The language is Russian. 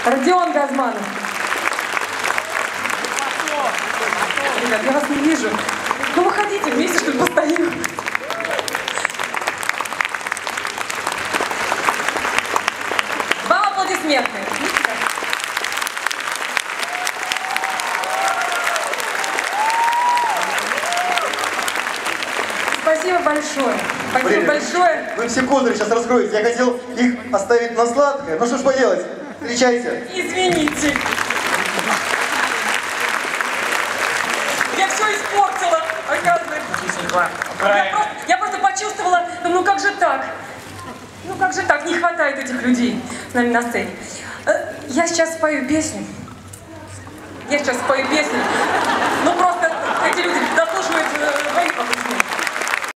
Родион Газманов. Ребят, я вас не вижу. Ну выходите вместе, что ли, постоим. Вам аплодисменты. Спасибо большое. Спасибо большое. Вы все козыри сейчас раскроете. Я хотел их оставить на сладкое. Ну что ж поделать? Встречайте. Извините. Я все испортила, оказывается. Я просто почувствовала, ну как же так? Ну как же так? Не хватает этих людей с нами на сцене. Я сейчас спою песню. Ну просто эти люди заслуживают моих аплодисментов.